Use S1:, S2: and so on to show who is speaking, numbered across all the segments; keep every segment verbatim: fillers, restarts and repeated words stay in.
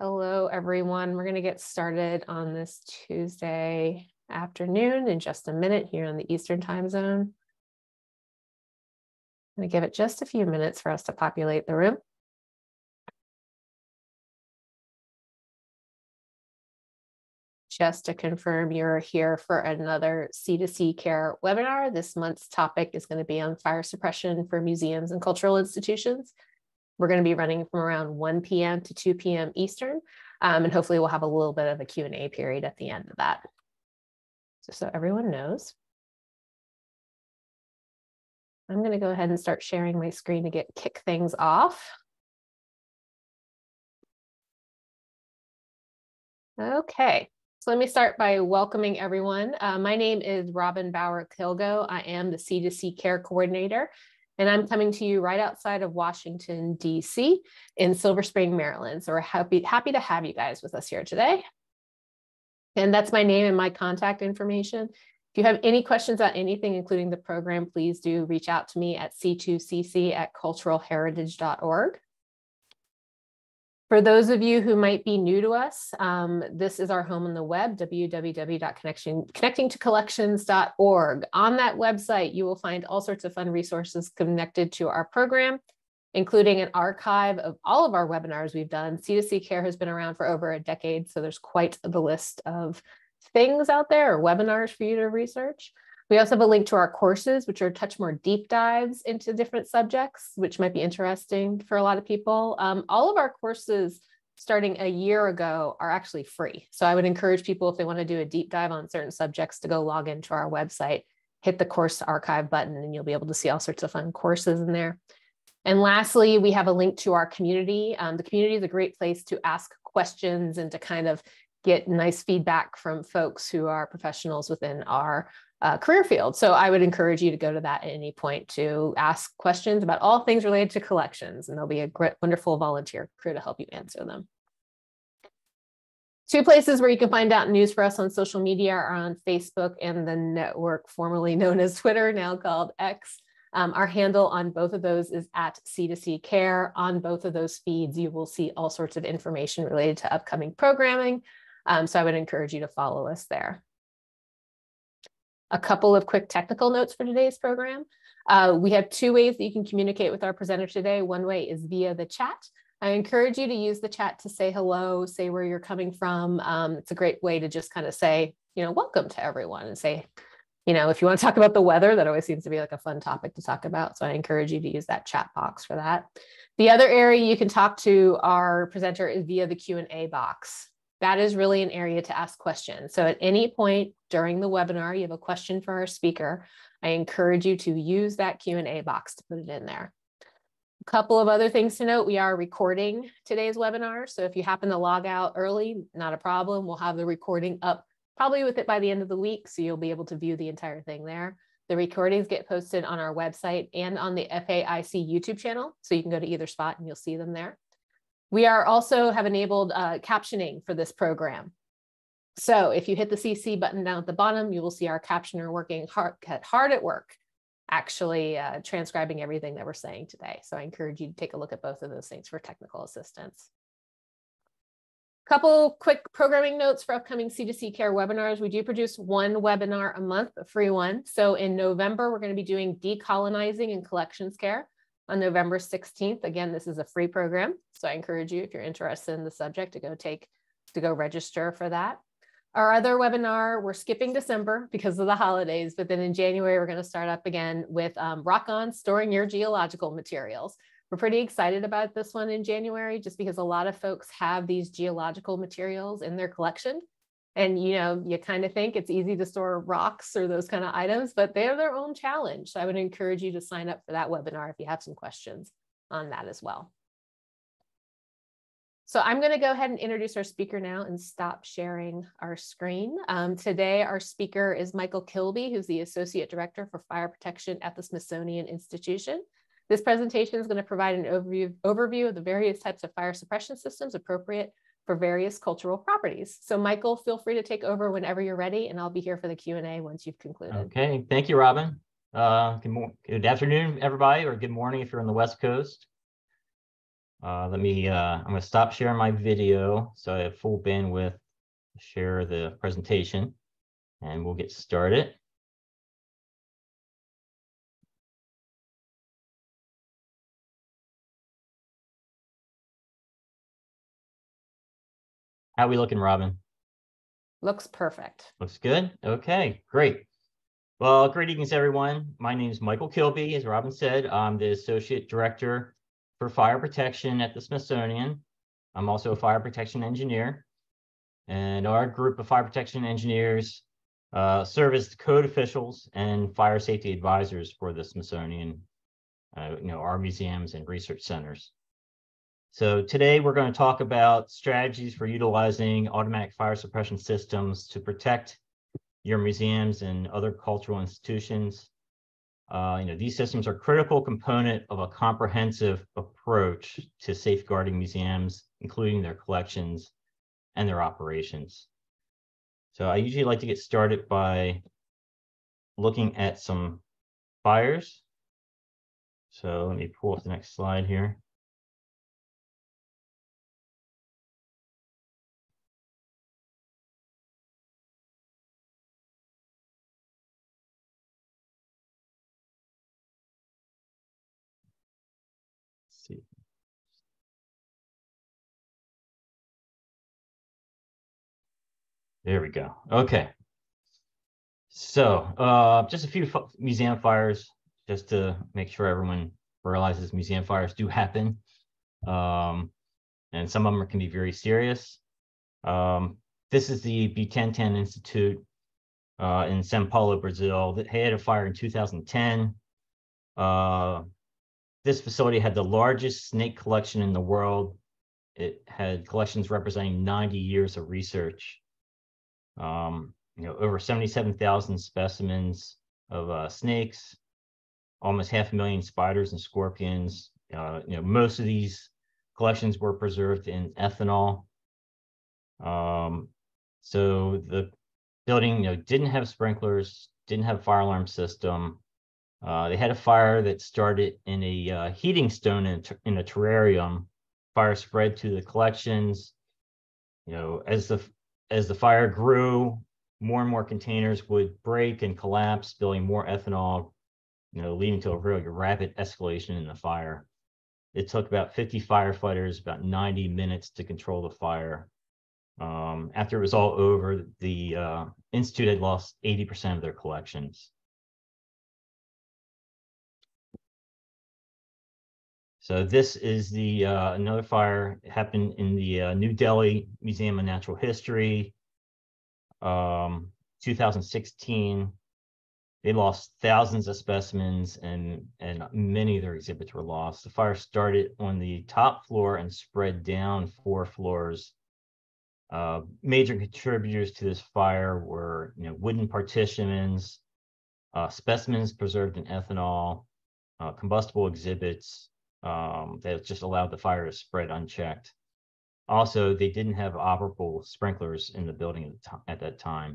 S1: Hello, everyone. We're going to get started on this Tuesday afternoon in just a minute here in the Eastern time zone. I'm going to give it just a few minutes for us to populate the room. Just to confirm, you're here for another C two C Care webinar. This month's topic is going to be on fire suppression for museums and cultural institutions. We're going to be running from around one P M to two P M Eastern, um, and hopefully we'll have a little bit of a Q and A period at the end of that. Just so everyone knows. I'm going to go ahead and start sharing my screen to get kick things off. Okay, so let me start by welcoming everyone. Uh, my name is Robin Bauer-Kilgo. I am the C two C Care Coordinator, and I'm coming to you right outside of Washington, D C in Silver Spring, Maryland. So we're happy, happy to have you guys with us here today. And that's my name and my contact information. If you have any questions about anything, including the program, please do reach out to me at C two C C at cultural heritage dot org. For those of you who might be new to us, um, this is our home on the web, w w w dot connecting to collections dot org. On that website, you will find all sorts of fun resources connected to our program, including an archive of all of our webinars we've done. C two C Care has been around for over a decade, so there's quite the list of things out there or webinars for you to research. We also have a link to our courses, which are touch more deep dives into different subjects, which might be interesting for a lot of people. Um, all of our courses starting a year ago are actually free. So I would encourage people, if they want to do a deep dive on certain subjects, to go log into our website, hit the course archive button, and you'll be able to see all sorts of fun courses in there. And lastly, we have a link to our community. Um, the community is a great place to ask questions and to kind of get nice feedback from folks who are professionals within our uh, career field. So I would encourage you to go to that at any point to ask questions about all things related to collections, and there'll be a great, wonderful volunteer crew to help you answer them. Two places where you can find out news for us on social media are on Facebook and the network formerly known as Twitter, now called X. Um, our handle on both of those is at C two C Care. On both of those feeds, you will see all sorts of information related to upcoming programming. Um, so I would encourage you to follow us there. A couple of quick technical notes for today's program. Uh, we have two ways that you can communicate with our presenter today. One way is via the chat. I encourage you to use the chat to say hello, say where you're coming from. Um, it's a great way to just kind of say, you know, welcome to everyone, and say, you know, if you want to talk about the weather, that always seems to be like a fun topic to talk about. So I encourage you to use that chat box for that. The other area you can talk to our presenter is via the Q and A box. That is really an area to ask questions. So at any point during the webinar, you have a question for our speaker, I encourage you to use that Q and A box to put it in there. A couple of other things to note: we are recording today's webinar. So if you happen to log out early, not a problem. We'll have the recording up probably with it by the end of the week, so you'll be able to view the entire thing there. The recordings get posted on our website and on the F A I C YouTube channel, so you can go to either spot and you'll see them there. We are also have enabled uh, captioning for this program. So if you hit the C C button down at the bottom, you will see our captioner working hard, hard at work, actually uh, transcribing everything that we're saying today. So I encourage you to take a look at both of those things for technical assistance. Couple quick programming notes for upcoming C two C Care webinars. We do produce one webinar a month, a free one. So in November, we're going to be doing decolonizing and collections care on November sixteenth. Again, this is a free program, so I encourage you, if you're interested in the subject, to go take, to go register for that. Our other webinar, we're skipping December because of the holidays, but then in January, we're going to start up again with um, Rock On Storing Your Geological Materials. We're pretty excited about this one in January, just because a lot of folks have these geological materials in their collection. And, you know, you kind of think it's easy to store rocks or those kind of items, but they have their own challenge. So I would encourage you to sign up for that webinar if you have some questions on that as well. So I'm going to go ahead and introduce our speaker now and stop sharing our screen. Um, today, our speaker is Michael Kilby, who's the Associate Director for Fire Protection at the Smithsonian Institution. This presentation is going to provide an overview, overview of the various types of fire suppression systems appropriate for various cultural properties. So Michael, feel free to take over whenever you're ready, and I'll be here for the Q and A once you've concluded.
S2: Okay, thank you, Robin. Uh, good, good afternoon, everybody, or good morning if you're on the West Coast. Uh, let me, uh, I'm going to stop sharing my video so I have full bandwidth to share the presentation, and we'll get started. How are we looking, Robin?
S1: Looks perfect.
S2: Looks good. Okay, great. Well, great evenings, everyone. My name is Michael Kilby. As Robin said, I'm the Associate Director for Fire Protection at the Smithsonian. I'm also a fire protection engineer. And our group of fire protection engineers uh, serve as code officials and fire safety advisors for the Smithsonian, uh, you know, our museums and research centers. So today we're going to talk about strategies for utilizing automatic fire suppression systems to protect your museums and other cultural institutions. Uh, you know, these systems are a critical component of a comprehensive approach to safeguarding museums, including their collections and their operations. So I usually like to get started by looking at some fires. So let me pull up the next slide here. Let's see. There we go. Okay. So uh, just a few museum fires, just to make sure everyone realizes museum fires do happen. Um, and some of them can be very serious. Um, this is the Butantan Institute uh, in São Paulo, Brazil. That had a fire in two thousand ten. Uh, this facility had the largest snake collection in the world. It had collections representing ninety years of research. Um, you know, over seventy-seven thousand specimens of uh, snakes, almost half a million spiders and scorpions. Uh, you know, most of these collections were preserved in ethanol. Um, so the building, you know, didn't have sprinklers, didn't have a fire alarm system. Uh, they had a fire that started in a uh, heating stone in a, in a terrarium. Fire spread to the collections. You know, as the as the fire grew, more and more containers would break and collapse, spilling more ethanol, you know, leading to a really rapid escalation in the fire. It took about fifty firefighters about ninety minutes to control the fire. Um, after it was all over, the uh, Institute had lost eighty percent of their collections. So this is the uh, another fire. It happened in the uh, New Delhi Museum of Natural History, um, two thousand sixteen. They lost thousands of specimens, and and many of their exhibits were lost. The fire started on the top floor and spread down four floors. Uh, major contributors to this fire were, you know, wooden partitions, uh, specimens preserved in ethanol, uh, combustible exhibits um, that just allowed the fire to spread unchecked. Also, they didn't have operable sprinklers in the building at, the at that time.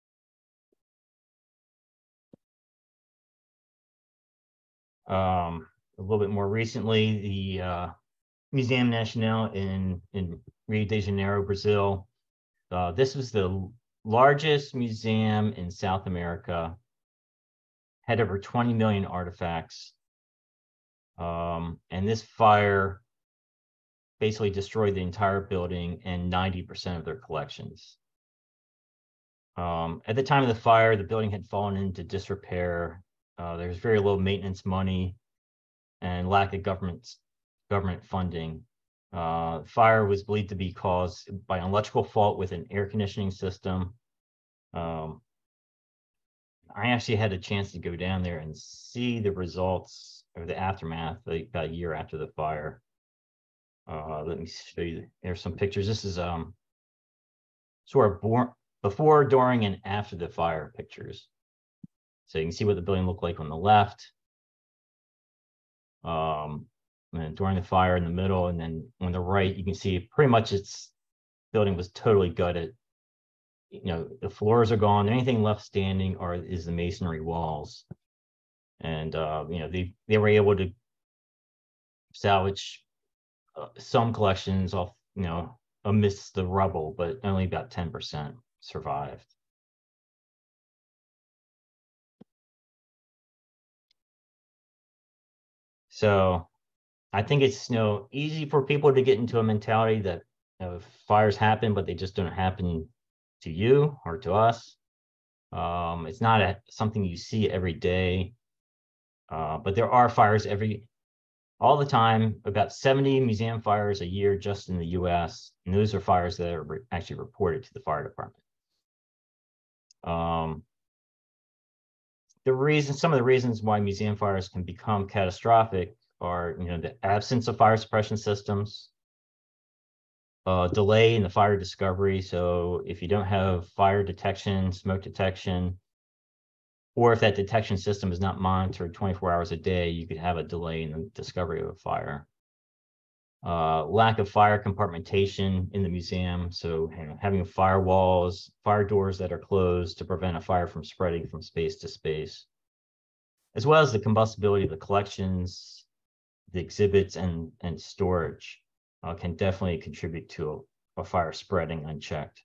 S2: Um, a little bit more recently, the uh, Museum Nacional in, in Rio de Janeiro, Brazil. Uh, this was the largest museum in South America, had over twenty million artifacts. Um, and this fire basically destroyed the entire building and ninety percent of their collections. Um, at the time of the fire, the building had fallen into disrepair. Uh, there was very low maintenance money and lack of government government funding. Uh, fire was believed to be caused by an electrical fault with an air conditioning system. Um, I actually had a chance to go down there and see the results or the aftermath like, about a year after the fire. Uh, let me show you. There's some pictures. This is um sort of born, before, during, and after the fire pictures. So you can see what the building looked like on the left. Um, and during the fire in the middle, and then on the right, you can see pretty much its building was totally gutted. You know, the floors are gone. Anything left standing are is the masonry walls. And uh, you know, they they were able to salvage uh, some collections off, you know, amidst the rubble, but only about ten percent survived. So I think it's, you know, easy for people to get into a mentality that, you know, fires happen, but they just don't happen to you or to us. Um, it's not a, something you see every day, uh, but there are fires every all the time. About seventy museum fires a year just in the U S, and those are fires that are re actually reported to the fire department. Um, the reason, some of the reasons why museum fires can become catastrophic are, you know, the absence of fire suppression systems, uh, delay in the fire discovery. So if you don't have fire detection, smoke detection, or if that detection system is not monitored twenty-four hours a day, you could have a delay in the discovery of a fire. Uh, lack of fire compartmentation in the museum. So, you know, having firewalls, fire doors that are closed to prevent a fire from spreading from space to space, as well as the combustibility of the collections, the exhibits, and, and storage uh, can definitely contribute to a, a fire spreading unchecked.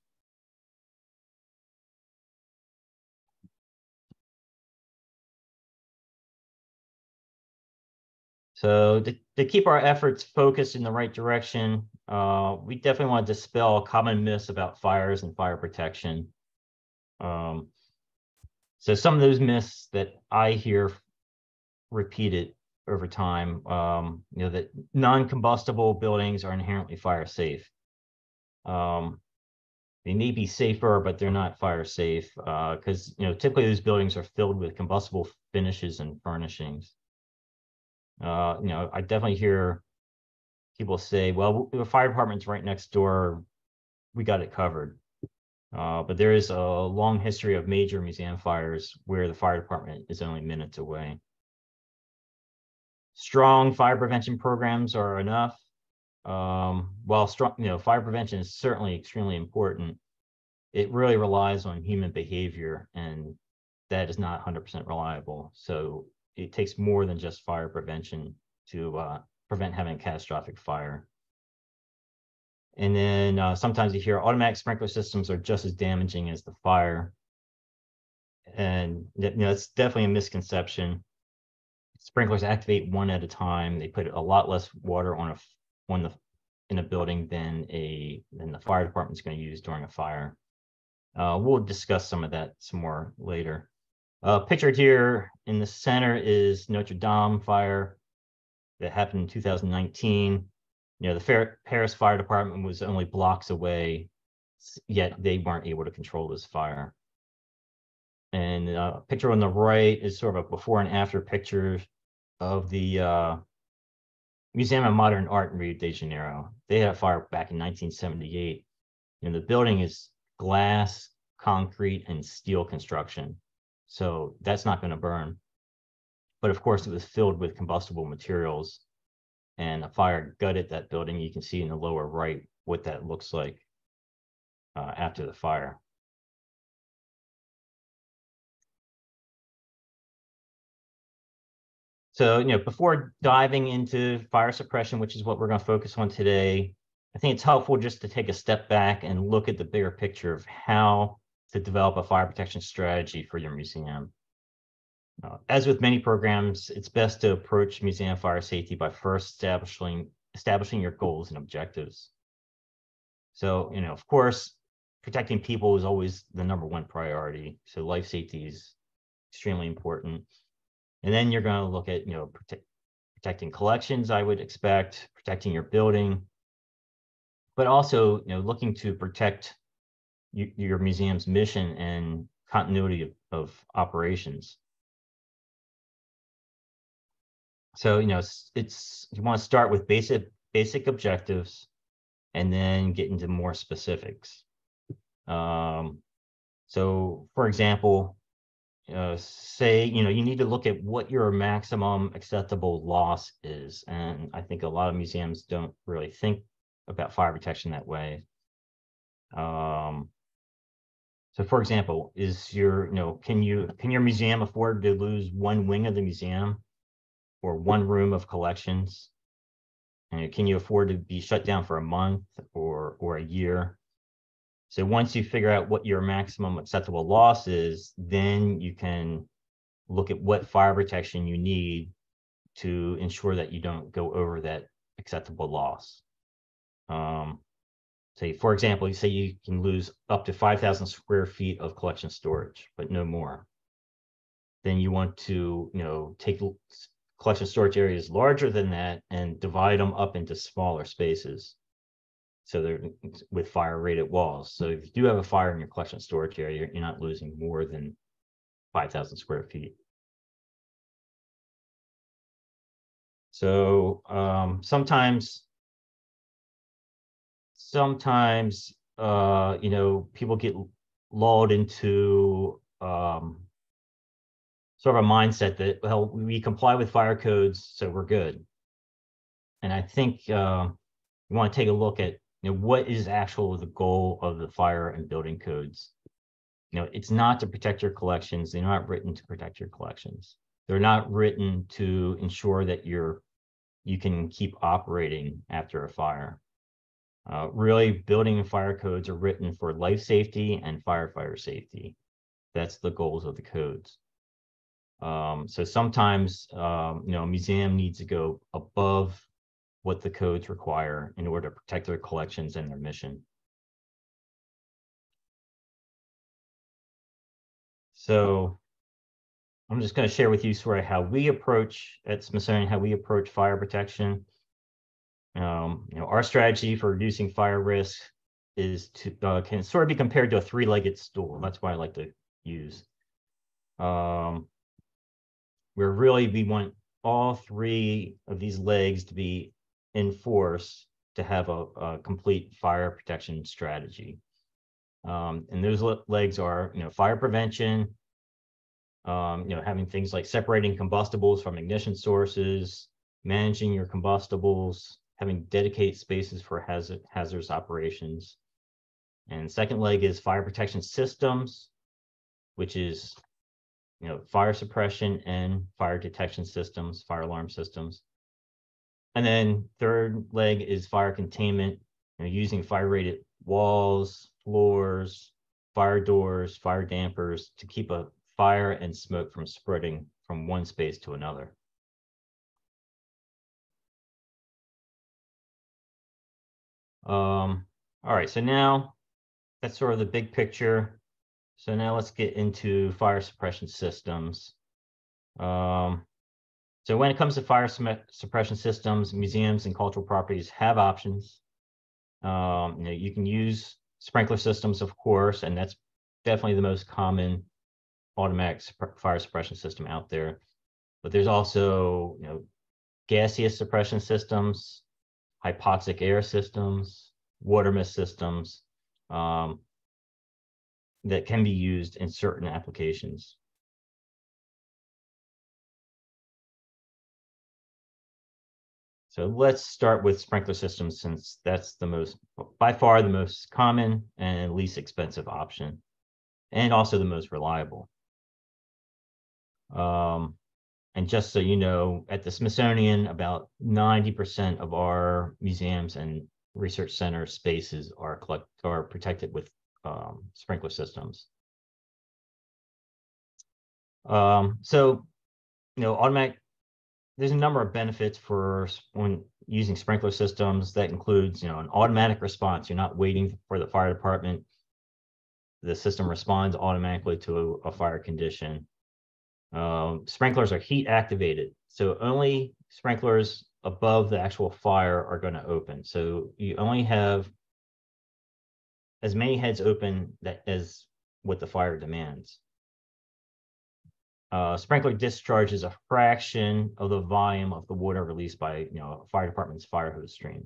S2: So to, to keep our efforts focused in the right direction, uh, we definitely want to dispel common myths about fires and fire protection. Um, so some of those myths that I hear repeated over time, um, you know, that non-combustible buildings are inherently fire safe. Um, they may be safer, but they're not fire safe because, uh, you know, typically those buildings are filled with combustible finishes and furnishings. Uh, you know, I definitely hear people say, well, the fire department's right next door, we got it covered. Uh, but there is a long history of major museum fires where the fire department is only minutes away. Strong fire prevention programs are enough. Um, while strong, you know, fire prevention is certainly extremely important, it really relies on human behavior, and that is not one hundred percent reliable. So it takes more than just fire prevention to uh, prevent having a catastrophic fire. And then uh, sometimes you hear automatic sprinkler systems are just as damaging as the fire. And you know, it's definitely a misconception. Sprinklers activate one at a time. They put a lot less water on a on the in a building than a than the fire department is going to use during a fire. Uh, we'll discuss some of that some more later. Uh, pictured here in the center is Notre Dame fire that happened in two thousand nineteen. You know, the Paris Fire Department was only blocks away, yet they weren't able to control this fire. And a uh, picture on the right is sort of a before and after picture of the uh, Museum of Modern Art in Rio de Janeiro. They had a fire back in nineteen seventy-eight. And the building is glass, concrete, and steel construction. So that's not going to burn. But of course, it was filled with combustible materials, and a fire gutted that building. You can see in the lower right what that looks like uh, after the fire. So, you know, before diving into fire suppression, which is what we're going to focus on today, I think it's helpful just to take a step back and look at the bigger picture of how to develop a fire protection strategy for your museum. Uh, as with many programs, it's best to approach museum fire safety by first establishing establishing your goals and objectives. So, you know, of course, protecting people is always the number one priority. So life safety is extremely important. And then you're going to look at, you know, protect, protecting collections, I would expect, protecting your building, but also, you know, looking to protect you, your museum's mission and continuity of, of operations. So, you know, it's, it's you want to start with basic basic objectives and then get into more specifics. Um, so, for example, uh, say, you know, you need to look at what your maximum acceptable loss is. And I think a lot of museums don't really think about fire protection that way. Um, so, for example, is your, you know, can you, can your museum afford to lose one wing of the museum or one room of collections? And can you afford to be shut down for a month or, or a year? So once you figure out what your maximum acceptable loss is, then you can look at what fire protection you need to ensure that you don't go over that acceptable loss. Um, say, for example, you say you can lose up to five thousand square feet of collection storage, but no more. Then you want to, you know, take collection storage areas larger than that and divide them up into smaller spaces. So they're with fire rated walls. So if you do have a fire in your collection storage area, you're not losing more than five thousand square feet. So um, sometimes, sometimes, uh, you know, people get lulled into um, sort of a mindset that, well, we comply with fire codes, so we're good. And I think uh, you want to take a look at, you know, what is actual the goal of the fire and building codes. You know, it's not to protect your collections. They're not written to protect your collections. They're not written to ensure that you're you can keep operating after a fire. Uh, really, building and fire codes are written for life safety and firefighter safety. That's the goals of the codes. Um, so sometimes, um, you know, a museum needs to go above what the codes require in order to protect their collections and their mission. So I'm just going to share with you sort of how we approach at Smithsonian, how we approach fire protection. Um, you know, our strategy for reducing fire risk is to uh, can sort of be compared to a three-legged stool. That's why I like to use. Um, where really we want all three of these legs to be in force to have a, a complete fire protection strategy. Um, and those legs are, you know, fire prevention, um, you know, having things like separating combustibles from ignition sources, managing your combustibles, having dedicated spaces for hazard, hazardous operations. And second leg is fire protection systems, which is, you know, fire suppression and fire detection systems, fire alarm systems. And then third leg is fire containment, you know, using fire rated walls, floors, fire doors, fire dampers to keep a fire and smoke from spreading from one space to another. Um, all right, so now that's sort of the big picture. So now let's get into fire suppression systems. Um, so when it comes to fire suppression systems, museums and cultural properties have options. Um, you know, you can use sprinkler systems, of course, and that's definitely the most common automatic fire suppression system out there. But there's also, you know, gaseous suppression systems, hypoxic air systems, water mist systems um, that can be used in certain applications. So let's start with sprinkler systems, since that's the most, by far the most common and least expensive option, and also the most reliable. Um, and just so you know, at the Smithsonian, about ninety percent of our museums and research center spaces are collect are protected with um, sprinkler systems. Um, so, you know, automatic. There's a number of benefits for when using sprinkler systems. That includes, you know, an automatic response. You're not waiting for the fire department. The system responds automatically to a, a fire condition. Um, sprinklers are heat activated, so only sprinklers above the actual fire are going to open. So you only have as many heads open that as what the fire demands. Uh, sprinkler discharges a fraction of the volume of the water released by, you know, a fire department's fire hose stream.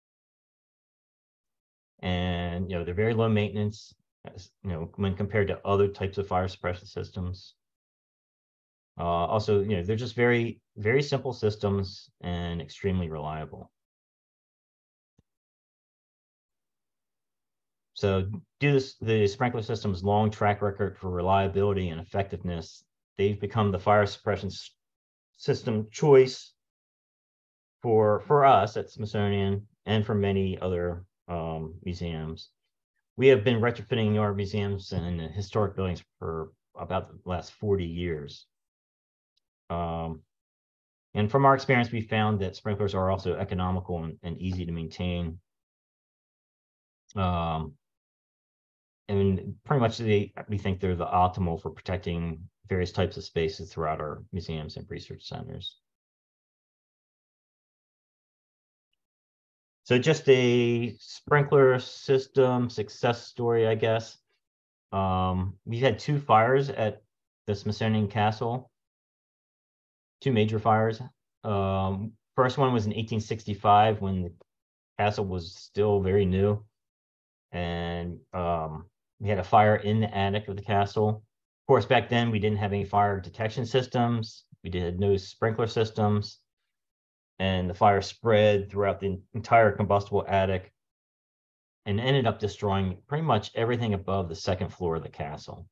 S2: And, you know, they're very low maintenance, as, you know, when compared to other types of fire suppression systems. Uh, also, you know, they're just very, very simple systems and extremely reliable. So due to the sprinkler system's long track record for reliability and effectiveness, they've become the fire suppression system choice for, for us at Smithsonian and for many other um, museums, we have been retrofitting our museums and historic buildings for about the last forty years. Um, and from our experience, we found that sprinklers are also economical and, and easy to maintain. Um, and pretty much they, we think they're the optimal for protecting various types of spaces throughout our museums and research centers. So just a sprinkler system success story, I guess. Um, we had two fires at the Smithsonian Castle, two major fires. Um, first one was in eighteen sixty-five when the castle was still very new. And um, we had a fire in the attic of the castle. Of course, back then we didn't have any fire detection systems. We did no sprinkler systems. And the fire spread throughout the entire combustible attic and ended up destroying pretty much everything above the second floor of the castle.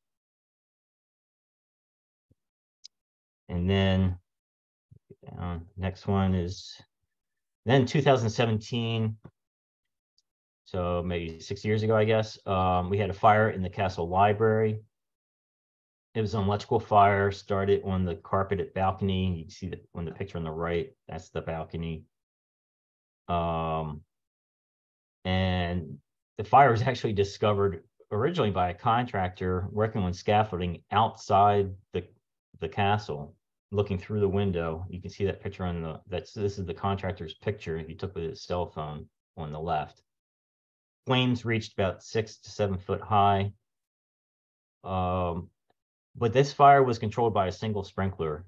S2: And then um, next one is then two thousand seventeen. So maybe six years ago, I guess, um, we had a fire in the castle library. It was an electrical fire, started on the carpeted balcony. You can see that on the picture on the right, that's the balcony. Um, and the fire was actually discovered originally by a contractor working on scaffolding outside the, the castle, looking through the window. You can see that picture on the, that's, this is the contractor's picture he took with his cell phone on the left. Flames reached about six to seven foot high. Um, but this fire was controlled by a single sprinkler.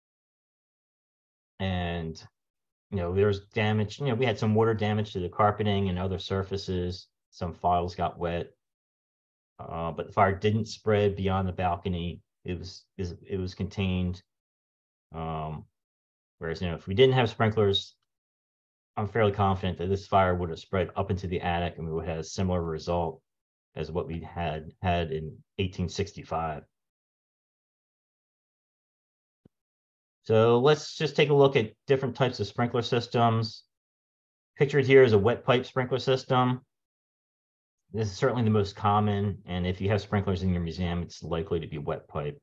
S2: And, you know, there was damage, you know, we had some water damage to the carpeting and other surfaces. Some files got wet. Uh, but the fire didn't spread beyond the balcony. It was, it was contained. Um, whereas, you know, if we didn't have sprinklers, I'm fairly confident that this fire would have spread up into the attic and we would have a similar result as what we had had in eighteen sixty-five. So let's just take a look at different types of sprinkler systems. Pictured here is a wet pipe sprinkler system. This is certainly the most common, and if you have sprinklers in your museum, it's likely to be wet pipe.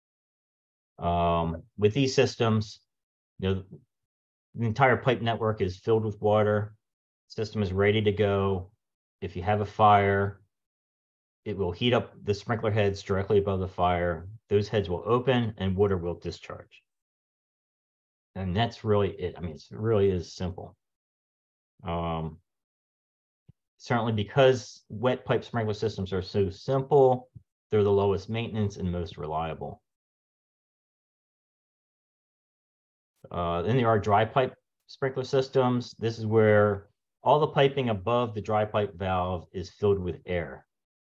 S2: Um, with these systems, you know, the entire pipe network is filled with water. The system is ready to go. If you have a fire, it will heat up the sprinkler heads directly above the fire. Those heads will open and water will discharge. And that's really it. I mean, it really is simple. Um, certainly because wet pipe sprinkler systems are so simple, they're the lowest maintenance and most reliable. Uh, then there are dry pipe sprinkler systems. This is where all the piping above the dry pipe valve is filled with air.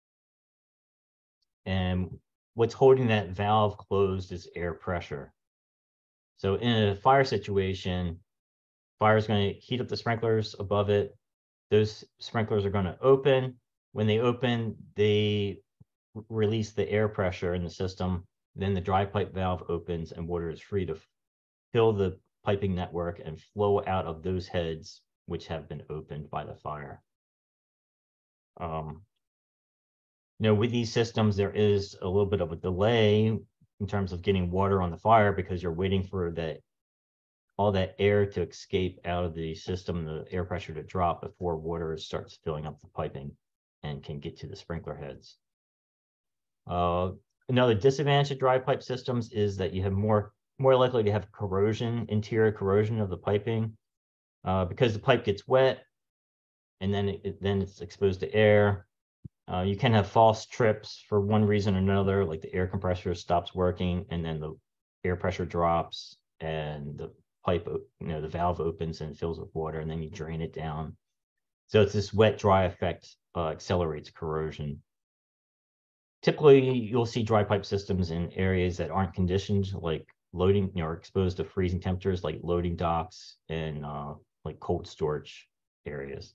S2: And what's holding that valve closed is air pressure. So in a fire situation, fire is going to heat up the sprinklers above it. Those sprinklers are going to open. When they open, they release the air pressure in the system. Then the dry pipe valve opens and water is free to fill the piping network and flow out of those heads which have been opened by the fire. Um, you know, with these systems, there is a little bit of a delay in terms of getting water on the fire because you're waiting for that all that air to escape out of the system, the air pressure to drop before water starts filling up the piping and can get to the sprinkler heads. Uh, another disadvantage of dry pipe systems is that you have more more likely to have corrosion, interior corrosion of the piping, uh, because the pipe gets wet and then it, it then it's exposed to air. Uh, you can have false trips for one reason or another, like the air compressor stops working and then the air pressure drops and the pipe, you know, the valve opens and fills with water and then you drain it down. So it's this wet dry effect uh, accelerates corrosion. Typically, you'll see dry pipe systems in areas that aren't conditioned, like loading, you know, exposed to freezing temperatures, like loading docks and uh, like cold storage areas.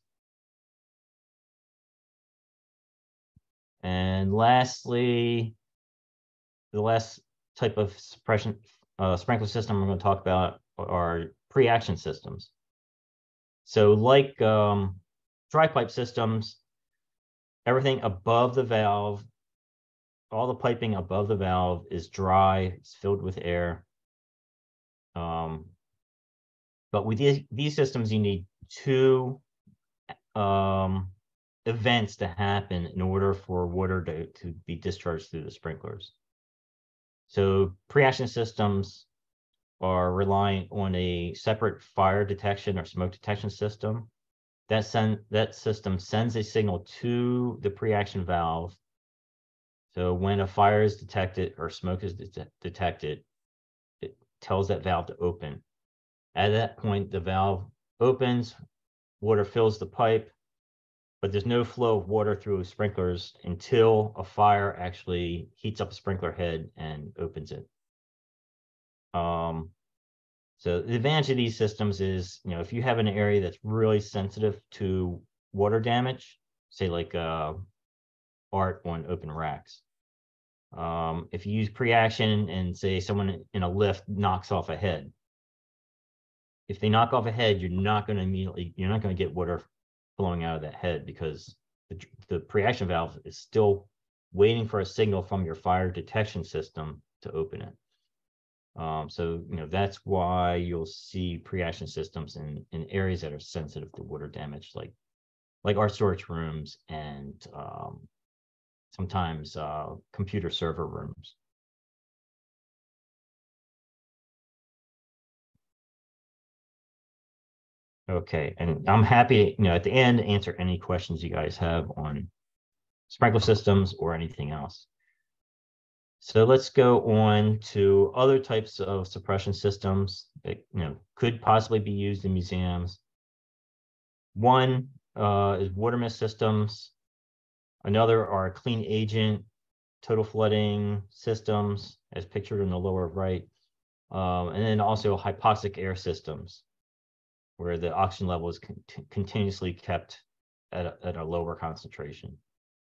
S2: And lastly, the last type of suppression uh, sprinkler system we're going to talk about are pre-action systems. So like um, dry pipe systems, everything above the valve, all the piping above the valve is dry, it's filled with air. Um, but with these, these systems, you need two um, events to happen in order for water to, to be discharged through the sprinklers. So pre-action systems are relying on a separate fire detection or smoke detection system. That, send, that system sends a signal to the pre-action valve. So when a fire is detected or smoke is de detected, it tells that valve to open. At that point, the valve opens, water fills the pipe, but there's no flow of water through sprinklers until a fire actually heats up a sprinkler head and opens it. Um, so the advantage of these systems is, you know, if you have an area that's really sensitive to water damage, say like uh, art on open racks, um, if you use pre-action and say someone in a lift knocks off a head, if they knock off a head, you're not going to immediately, you're not going to get water flowing out of that head because the, the pre-action valve is still waiting for a signal from your fire detection system to open it. Um, so, you know, that's why you'll see pre-action systems in, in areas that are sensitive to water damage, like, like our storage rooms and um, sometimes uh, computer server rooms. Okay, and I'm happy, you know, at the end, to answer any questions you guys have on sprinkler systems or anything else. So let's go on to other types of suppression systems that, you know, could possibly be used in museums. One uh, is water mist systems. Another are clean agent, total flooding systems, as pictured in the lower right. Um, and then also hypoxic air systems, where the oxygen level is con continuously kept at a, at a lower concentration.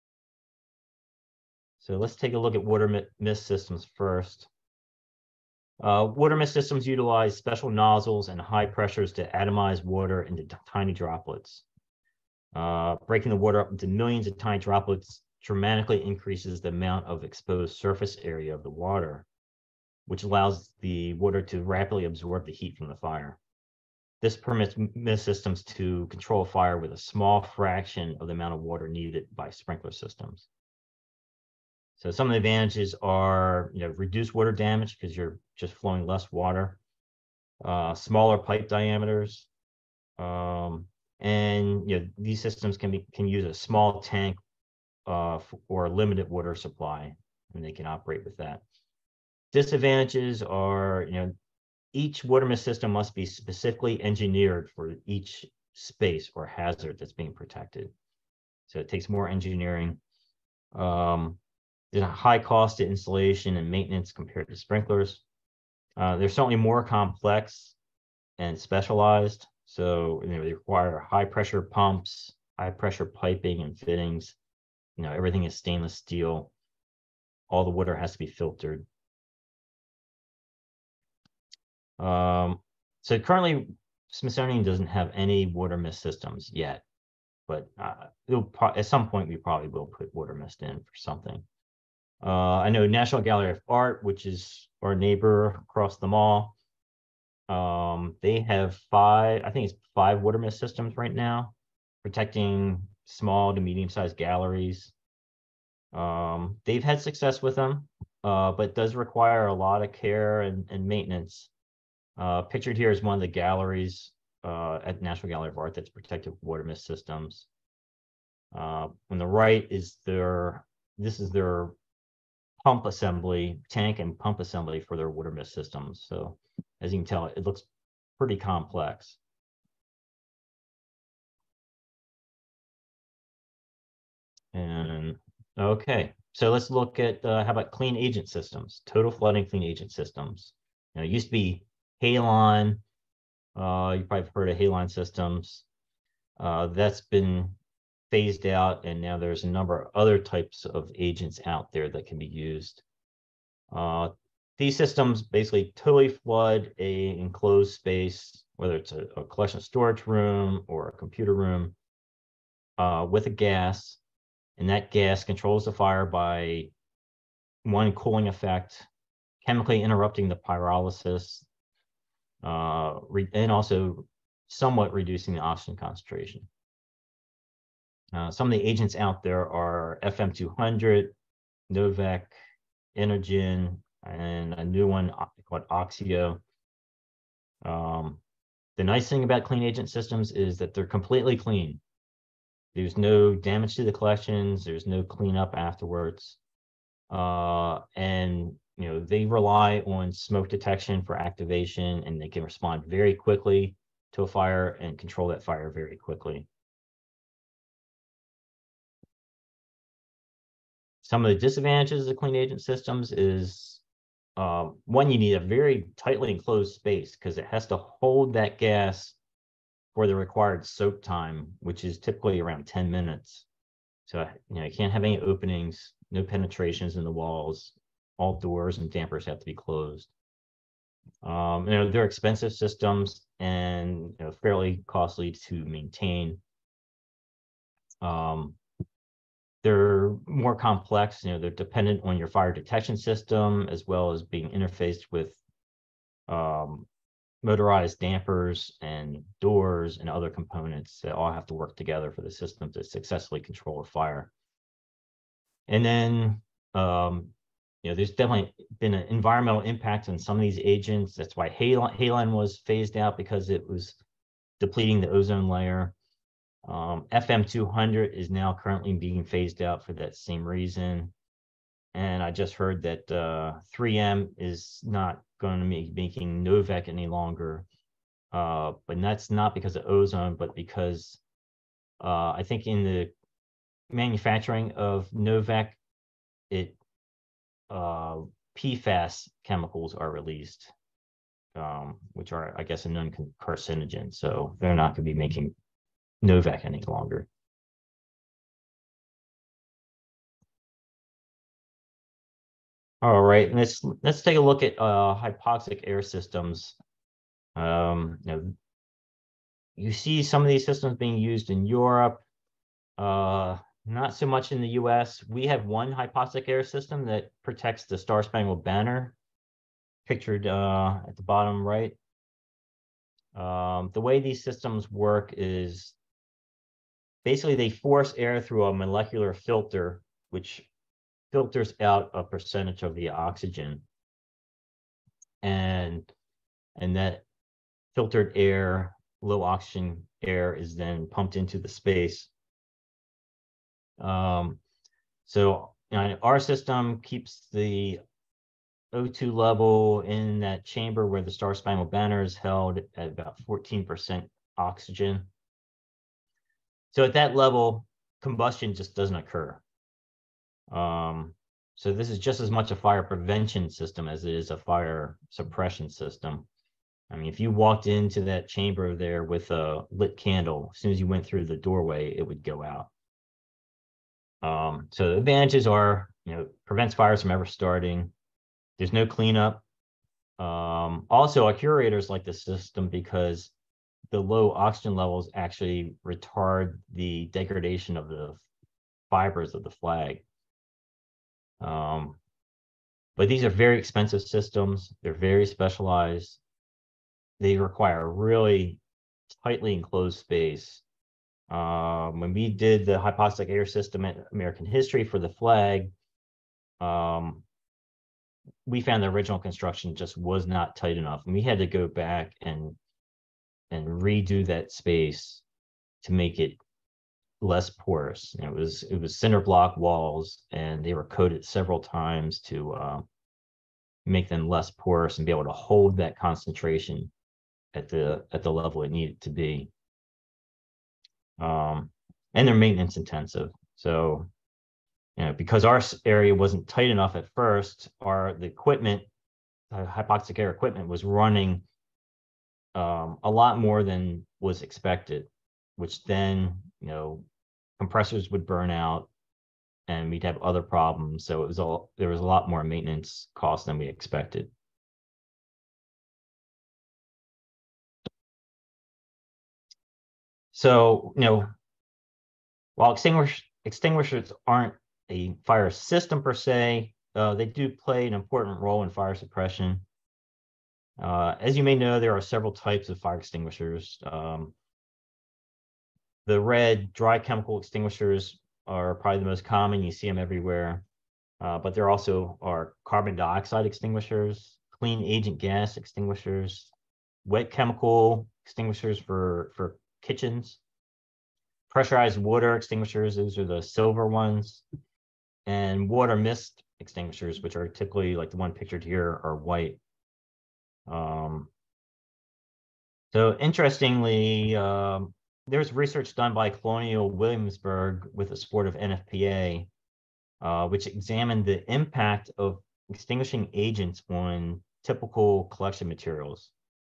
S2: So let's take a look at water mist systems first. Uh, water mist systems utilize special nozzles and high pressures to atomize water into tiny droplets. Uh, breaking the water up into millions of tiny droplets dramatically increases the amount of exposed surface area of the water, which allows the water to rapidly absorb the heat from the fire. This permits mist systems to control fire with a small fraction of the amount of water needed by sprinkler systems. So some of the advantages are, you know, reduced water damage because you're just flowing less water, uh, smaller pipe diameters, um, and you know these systems can be can use a small tank uh, or a limited water supply, and they can operate with that. Disadvantages are, you know, each water mist system must be specifically engineered for each space or hazard that's being protected. So it takes more engineering. Um, There's a high cost to installation and maintenance compared to sprinklers. Uh, they're certainly more complex and specialized. So, you know, they require high pressure pumps, high pressure piping and fittings. You know, everything is stainless steel. All the water has to be filtered. Um, so currently, Smithsonian doesn't have any water mist systems yet, but uh, it'll at some point we probably will put water mist in for something. Uh, I know National Gallery of Art, which is our neighbor across the mall. Um, they have five, I think it's five water mist systems right now, protecting small to medium-sized galleries. Um, they've had success with them, uh, but it does require a lot of care and, and maintenance. Uh, pictured here is one of the galleries uh, at National Gallery of Art that's protected with water mist systems. Uh, on the right is their, this is their pump assembly, tank and pump assembly for their water mist systems. So as you can tell, it looks pretty complex. And okay, so let's look at uh, how about clean agent systems, total flooding clean agent systems. You know, it used to be halon. Uh, you probably have heard of halon systems. Uh, that's been phased out, and now there's a number of other types of agents out there that can be used. Uh, these systems basically totally flood a enclosed space whether it's a, a collection storage room or a computer room, uh, with a gas, and that gas controls the fire by one, cooling effect, chemically interrupting the pyrolysis, uh, and also somewhat reducing the oxygen concentration. Uh, some of the agents out there are F M two hundred, Novec, Energen, and a new one called Oxio. Um, the nice thing about clean agent systems is that they're completely clean. There's no damage to the collections. There's no cleanup afterwards. Uh, and you know, they rely on smoke detection for activation, and they can respond very quickly to a fire and control that fire very quickly. Some of the disadvantages of clean agent systems is, uh, one, you need a very tightly enclosed space because it has to hold that gas for the required soak time, which is typically around ten minutes. So, you know, you can't have any openings, no penetrations in the walls. All doors and dampers have to be closed. Um, you know, they're expensive systems and, you know, fairly costly to maintain. Um, they're more complex. You know, they're dependent on your fire detection system as well as being interfaced with um, motorized dampers and doors and other components that all have to work together for the system to successfully control a fire. And then, um, you know, there's definitely been an environmental impact on some of these agents. That's why halon was phased out, because it was depleting the ozone layer. Um, F M two hundred is now currently being phased out for that same reason. And I just heard that uh, three M is not going to be making Novec any longer. Uh, but that's not because of ozone, but because uh, I think in the manufacturing of Novec, it uh, P FAS chemicals are released, um, which are, I guess, a non-carcinogen. So they're not going to be making Novec any longer. All right, let's let's take a look at uh, hypoxic air systems. Um, you know, you see some of these systems being used in Europe, uh, not so much in the U S. We have one hypoxic air system that protects the Star Spangled Banner, pictured uh, at the bottom right. Um, the way these systems work is basically they force air through a molecular filter, which filters out a percentage of the oxygen. And, and that filtered air, low oxygen air, is then pumped into the space. Um, so you know, our system keeps the O two level in that chamber where the Star Spangled Banner is held at about fourteen percent oxygen. So at that level, combustion just doesn't occur. Um, so this is just as much a fire prevention system as it is a fire suppression system. I mean, if you walked into that chamber there with a lit candle, as soon as you went through the doorway, it would go out. Um, so the advantages are, you know, prevents fires from ever starting. There's no cleanup. Um, also, our curators like the system because the low oxygen levels actually retard the degradation of the fibers of the flag. Um, but these are very expensive systems. They're very specialized. They require a really tightly enclosed space. Um, when we did the hypoxic air system at American History for the flag, um, we found the original construction just was not tight enough. And we had to go back and and redo that space to make it less porous. And it was it was cinder block walls, and they were coated several times to uh, make them less porous and be able to hold that concentration at the at the level it needed to be. Um, and they're maintenance intensive. So, you know, because our area wasn't tight enough at first, our the equipment, uh, hypoxic air equipment, was running um, a lot more than was expected, which then, you know, compressors would burn out and we'd have other problems. So it was all, there was a lot more maintenance cost than we expected. So, you know, while extinguish, extinguishers aren't a fire system per se, uh, they do play an important role in fire suppression. Uh, as you may know, there are several types of fire extinguishers. Um, the red dry chemical extinguishers are probably the most common. You see them everywhere. Uh, but there also are carbon dioxide extinguishers, clean agent gas extinguishers, wet chemical extinguishers for, for kitchens, pressurized water extinguishers, those are the silver ones, and water mist extinguishers, which are typically like the one pictured here, are white. Um, so interestingly, um, there's research done by Colonial Williamsburg with the support of N F P A, uh, which examined the impact of extinguishing agents on typical collection materials.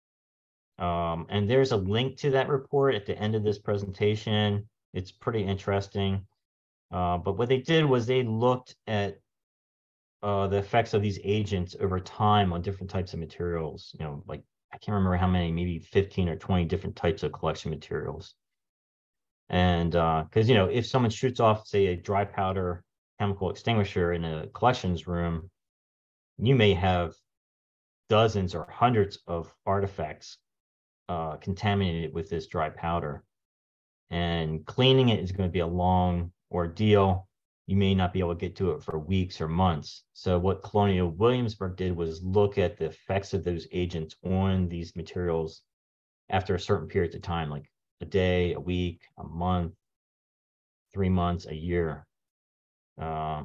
S2: Um, and there's a link to that report at the end of this presentation. It's pretty interesting. Uh, but what they did was they looked at uh, the effects of these agents over time on different types of materials. You know, like I can't remember how many, maybe fifteen or twenty different types of collection materials. And because, uh, you know, if someone shoots off, say, a dry powder chemical extinguisher in a collections room, you may have dozens or hundreds of artifacts uh, contaminated with this dry powder. And cleaning it is going to be a long ordeal. You may not be able to get to it for weeks or months. So what Colonial Williamsburg did was look at the effects of those agents on these materials after a certain period of time, like a day, a week, a month, three months, a year. Um,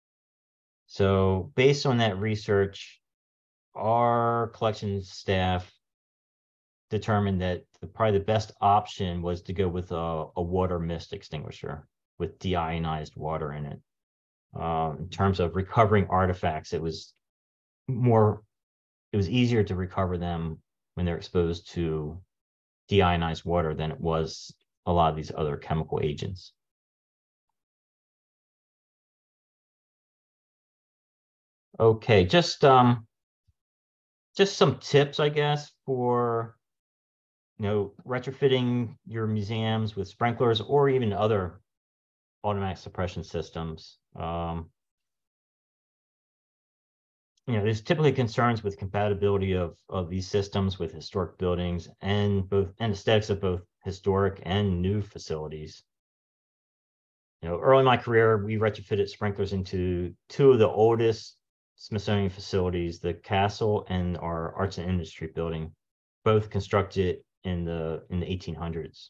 S2: so based on that research, our collections staff determined that the, probably the best option was to go with a, a water mist extinguisher with deionized water in it. Um, in terms of recovering artifacts, it was more, it was easier to recover them when they're exposed to deionized water than it was a lot of these other chemical agents. Okay, just um, just some tips, I guess, for you know retrofitting your museums with sprinklers or even other automatic suppression systems. Um, you know, there's typically concerns with compatibility of of these systems with historic buildings and both and aesthetics of both historic and new facilities. You know, early in my career, we retrofitted sprinklers into two of the oldest Smithsonian facilities, the castle and our arts and industry building, both constructed in the in the eighteen hundreds.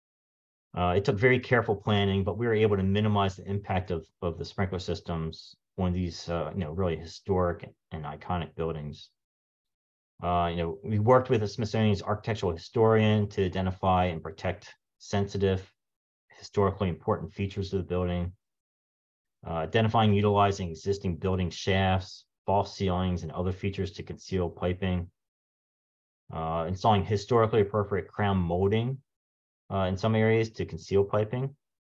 S2: Uh, it took very careful planning, but we were able to minimize the impact of, of the sprinkler systems on these, uh, you know, really historic and iconic buildings. Uh, you know, we worked with the Smithsonian's architectural historian to identify and protect sensitive, historically important features of the building, uh, identifying, utilizing existing building shafts, false ceilings, and other features to conceal piping, uh, installing historically appropriate crown molding uh, in some areas to conceal piping.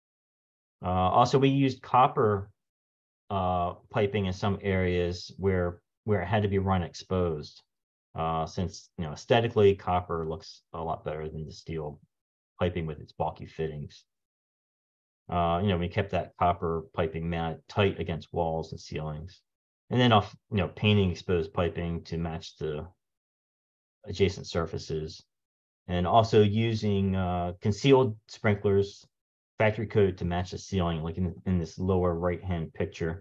S2: Uh, also, we used copper uh, piping in some areas where where it had to be run exposed, uh, since you know aesthetically copper looks a lot better than the steel piping with its bulky fittings. Uh, you know, we kept that copper piping mat tight against walls and ceilings, and then off you know painting exposed piping to match the adjacent surfaces, and also using uh, concealed sprinklers, factory coated to match the ceiling, like in, in this lower right-hand picture.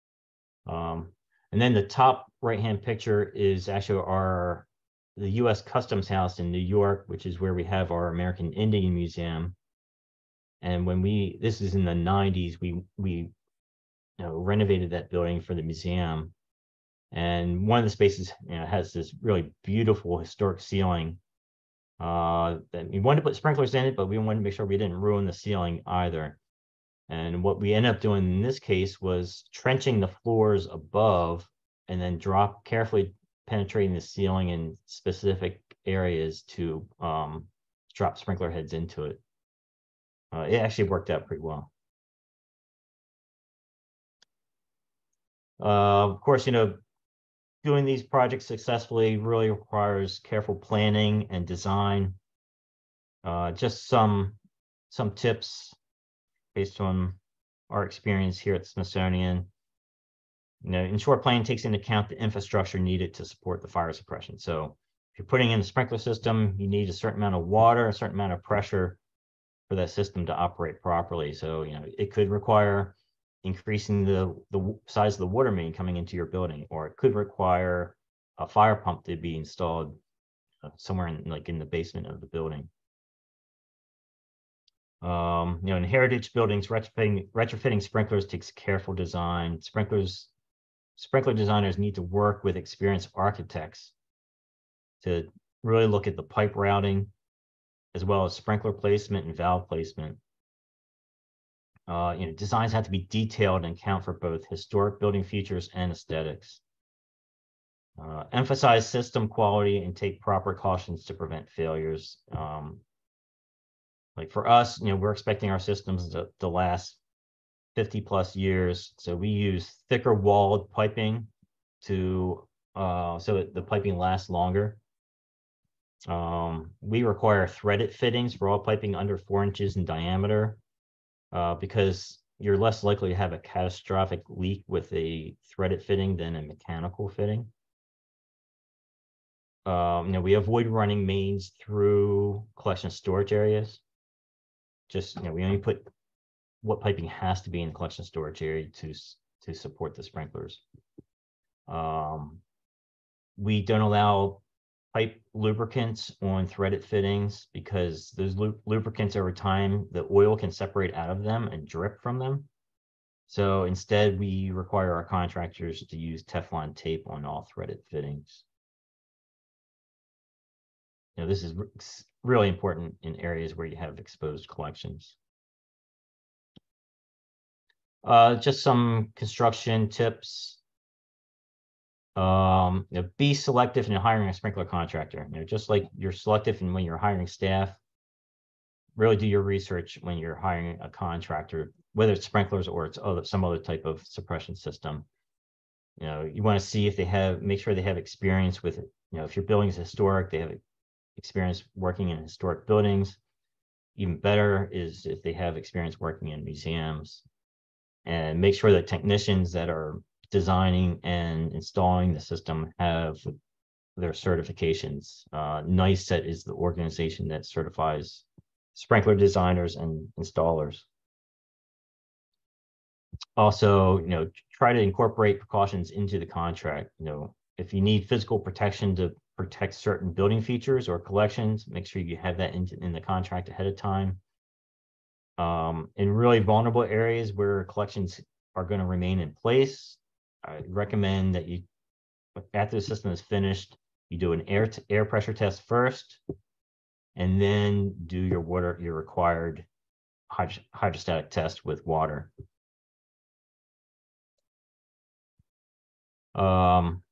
S2: Um, and then the top right-hand picture is actually our the U S Customs House in New York, which is where we have our American Indian Museum. And when we, this is in the nineties, we we you know renovated that building for the museum. And one of the spaces you know has this really beautiful historic ceiling. Uh, that we wanted to put sprinklers in it, but we wanted to make sure we didn't ruin the ceiling either. And what we ended up doing in this case was trenching the floors above and then drop carefully penetrating the ceiling in specific areas to um, drop sprinkler heads into it. Uh, it actually worked out pretty well. Uh, of course, you know, doing these projects successfully really requires careful planning and design. Uh, just some some tips based on our experience here at Smithsonian. You know, inshore planning takes into account the infrastructure needed to support the fire suppression. So if you're putting in a sprinkler system, you need a certain amount of water, a certain amount of pressure for that system to operate properly. So, you know, it could require increasing the, the size of the water main coming into your building, or it could require a fire pump to be installed uh, somewhere in like in the basement of the building. Um, you know, in heritage buildings, retrofitting, retrofitting sprinklers takes careful design. Sprinklers, sprinkler designers need to work with experienced architects to really look at the pipe routing, as well as sprinkler placement and valve placement. Uh, you know, designs have to be detailed and account for both historic building features and aesthetics. Uh, emphasize system quality and take proper cautions to prevent failures. Um, like for us, you know, we're expecting our systems to, to last fifty plus years. So we use thicker walled piping to, uh, so that the piping lasts longer. Um, we require threaded fittings for all piping under four inches in diameter, uh, because you're less likely to have a catastrophic leak with a threaded fitting than a mechanical fitting. Um, you know, we avoid running mains through collection storage areas. Just, you know, we only put what piping has to be in the collection storage area to, to support the sprinklers. Um, we don't allow pipe lubricants on threaded fittings because those lubricants over time, the oil can separate out of them and drip from them. So instead, we require our contractors to use Teflon tape on all threaded fittings. You know, this is really important in areas where you have exposed collections. Uh, just some construction tips. Um, you know, be selective in hiring a sprinkler contractor. You know, just like you're selective in when you're hiring staff, really do your research when you're hiring a contractor, whether it's sprinklers or it's other, some other type of suppression system. You know, you want to see if they have, make sure they have experience with it. You know, if your building is historic, they have experience working in historic buildings. Even better is if they have experience working in museums. And make sure that technicians that are designing and installing the system have their certifications. Uh, NICET is the organization that certifies sprinkler designers and installers. Also, you know, try to incorporate precautions into the contract. You know, if you need physical protection to protect certain building features or collections, make sure you have that in, in the contract ahead of time. Um, in really vulnerable areas where collections are going to remain in place, I recommend that you, after the system is finished, you do an air air pressure test first, and then do your water, your required hyd hydrostatic test with water. Um,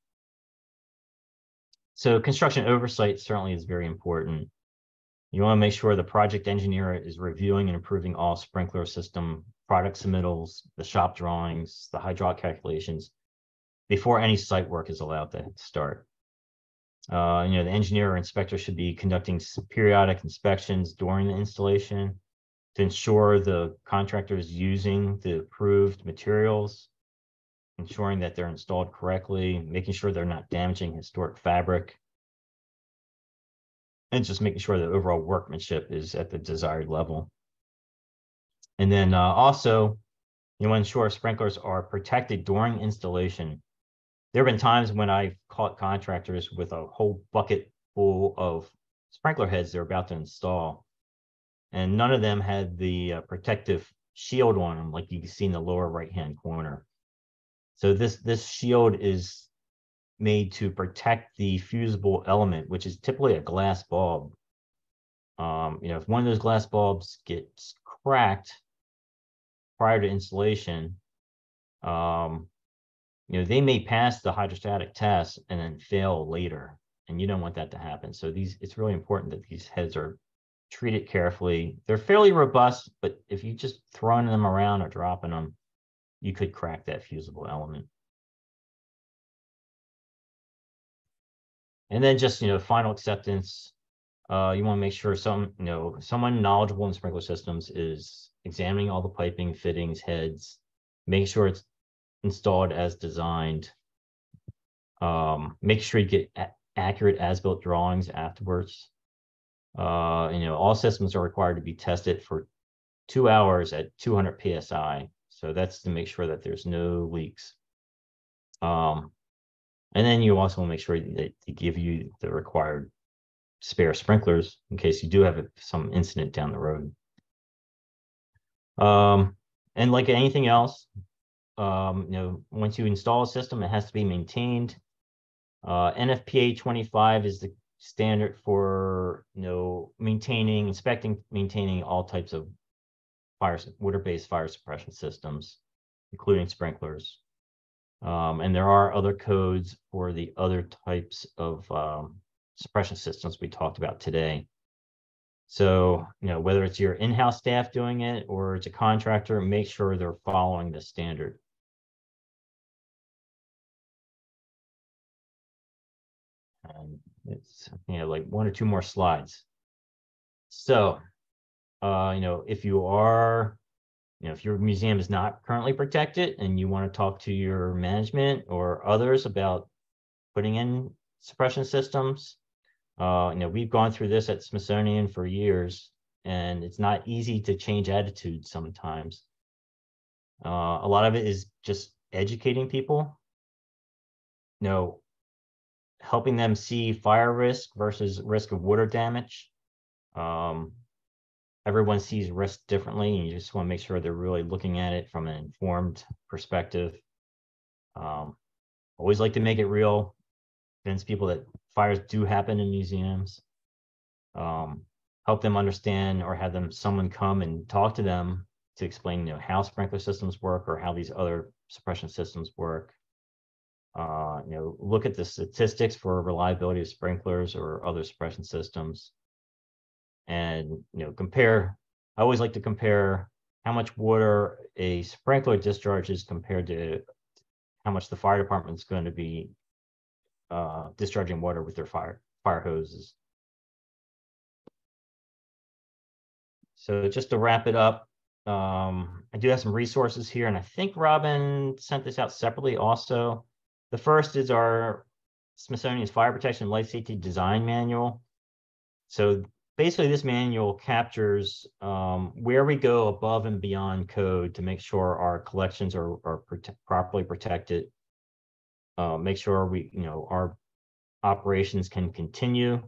S2: so construction oversight certainly is very important. You want to make sure the project engineer is reviewing and approving all sprinkler system product submittals, the shop drawings, the hydraulic calculations before any site work is allowed to start. Uh, you know, the engineer or inspector should be conducting periodic inspections during the installation to ensure the contractor is using the approved materials, ensuring that they're installed correctly, making sure they're not damaging historic fabric, and just making sure the overall workmanship is at the desired level. And then uh, also, you want to ensure sprinklers are protected during installation. There have been times when I've caught contractors with a whole bucket full of sprinkler heads they're about to install, and none of them had the uh, protective shield on them, like you can see in the lower right-hand corner. So this, this shield is made to protect the fusible element, which is typically a glass bulb. Um, you know, if one of those glass bulbs gets cracked prior to installation, um, you know, they may pass the hydrostatic test and then fail later, and you don't want that to happen. So these, it's really important that these heads are treated carefully. They're fairly robust, but if you just throwing them around or dropping them, you could crack that fusible element. And then just, you know, final acceptance. uh, you want to make sure some, you know, someone knowledgeable in sprinkler systems is examining all the piping, fittings, heads, make sure it's installed as designed. Um, make sure you get a accurate as-built drawings afterwards. Uh, you know, all systems are required to be tested for two hours at two hundred P S I. So that's to make sure that there's no leaks. Um, and then you also want to make sure that they give you the required spare sprinklers in case you do have some incident down the road. Um, and like anything else, um, you know, once you install a system, it has to be maintained. Uh, N F P A twenty-five is the standard for, you know, maintaining, inspecting, maintaining all types of fire, water-based fire suppression systems, including sprinklers. Um, and there are other codes for the other types of um, suppression systems we talked about today. So, you know, whether it's your in-house staff doing it or it's a contractor, make sure they're following the standard. And it's, you know, like one or two more slides. So, uh, you know, if you are, you know, if your museum is not currently protected and you want to talk to your management or others about putting in suppression systems, uh, you know, we've gone through this at Smithsonian for years, and it's not easy to change attitudes sometimes. Uh, a lot of it is just educating people, you know, helping them see fire risk versus risk of water damage. Um, everyone sees risk differently, and you just want to make sure they're really looking at it from an informed perspective. Um, always like to make it real, convince people that fires do happen in museums. Um, help them understand, or have them someone come and talk to them to explain, you know, how sprinkler systems work or how these other suppression systems work. Uh, you know, look at the statistics for reliability of sprinklers or other suppression systems, and, you know, compare. I always like to compare how much water a sprinkler discharges compared to how much the fire department is going to be uh, discharging water with their fire fire hoses. So just to wrap it up, um, I do have some resources here, and I think Robin sent this out separately also. The first is our Smithsonian's Fire Protection Life Safety Design Manual. So basically this manual captures um, where we go above and beyond code to make sure our collections are, are prote properly protected, uh, make sure we, you know, our operations can continue.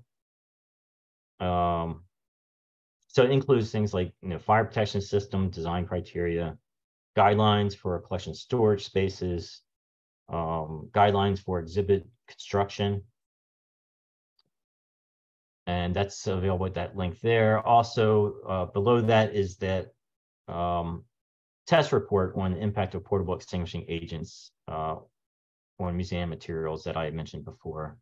S2: Um, so it includes things like, you know, fire protection system design criteria, guidelines for collection storage spaces, um, guidelines for exhibit construction. And that's available at that link there. Also, uh, below that is that um, test report on the impact of portable extinguishing agents uh, on museum materials that I mentioned before.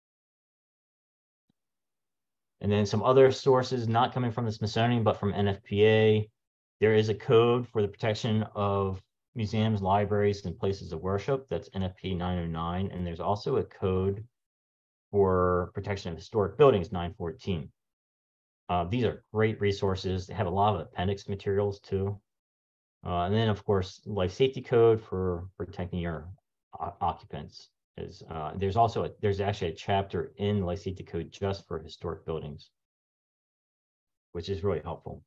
S2: And then some other sources not coming from the Smithsonian, but from N F P A. There is a code for the protection of museums, libraries, and places of worship. That's N F P nine oh nine. And there's also a code for protection of historic buildings, nine fourteen. Uh, these are great resources. They have a lot of appendix materials too. Uh, and then, of course, life safety code for protecting your uh, occupants. Is uh, there's also a, there's actually a chapter in life safety code just for historic buildings, which is really helpful.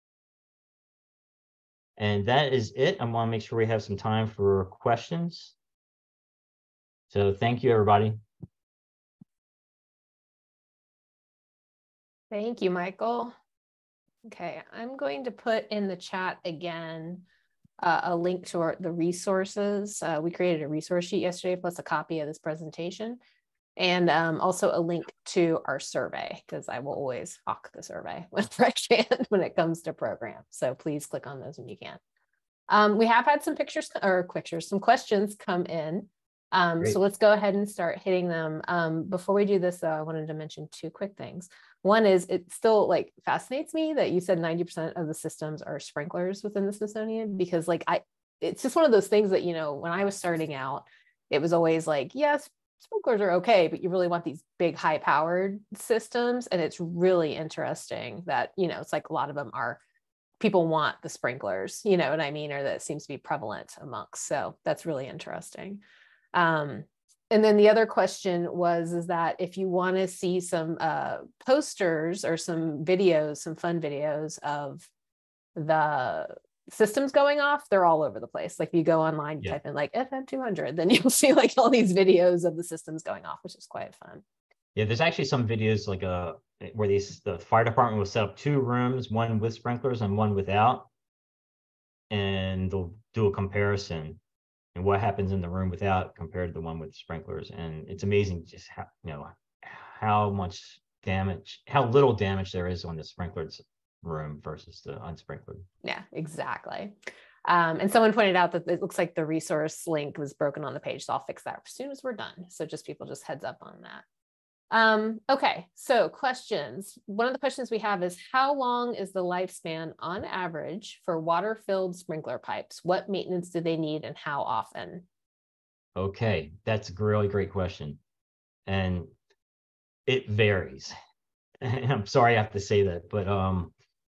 S2: And that is it. I want to make sure we have some time for questions. So thank you, everybody.
S1: Thank you, Michael. Okay, I'm going to put in the chat again uh, a link to our, the resources. Uh, we created a resource sheet yesterday, plus a copy of this presentation, and um, also a link to our survey, because I will always hawk the survey whenever I can when it comes to programs. So please click on those when you can. Um, we have had some pictures or pictures, some questions come in. Um, so let's go ahead and start hitting them. Um, before we do this, though, I wanted to mention two quick things. One is, it still like fascinates me that you said ninety percent of the systems are sprinklers within the Smithsonian, because like I, it's just one of those things that, you know, when I was starting out, it was always like, yes, sprinklers are okay, but you really want these big, high powered systems. And it's really interesting that, you know, it's like a lot of them are, people want the sprinklers, you know what I mean? Or that seems to be prevalent amongst. So that's really interesting. Um, and then the other question was, is that if you want to see some uh, posters or some videos, some fun videos of the systems going off, they're all over the place. Like if you go online, you
S2: Yeah.
S1: type in like F M two hundred, then you'll see like all these videos of the systems going off, which is quite fun.
S2: Yeah, there's actually some videos like uh where these the fire department will set up two rooms, one with sprinklers and one without, and they'll do a comparison and what happens in the room without compared to the one with sprinklers. And it's amazing just how, you know, how much damage, how little damage there is on the sprinklers room versus the unsprinkled.
S1: Yeah, exactly. Um, and someone pointed out that it looks like the resource link was broken on the page. So I'll fix that as soon as we're done. So just people just heads up on that. Um, okay, so questions. One of the questions we have is, how long is the lifespan on average for water-filled sprinkler pipes? What maintenance do they need and how often?
S2: Okay, that's a really great question. And it varies. And I'm sorry I have to say that, but um,